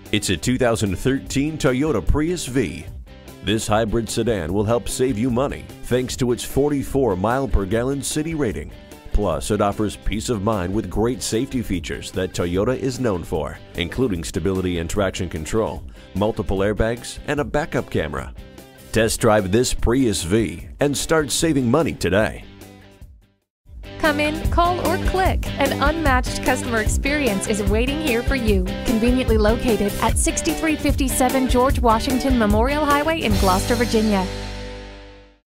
It's a 2013 Toyota Prius V. This hybrid sedan will help save you money thanks to its 44 mile-per-gallon city rating. Plus, it offers peace of mind with great safety features that Toyota is known for, including stability and traction control, multiple airbags, and a backup camera. Test drive this Prius V and start saving money today. Come in, call, or click. An unmatched customer experience is waiting here for you. Conveniently located at 6357 George Washington Memorial Highway in Gloucester, Virginia.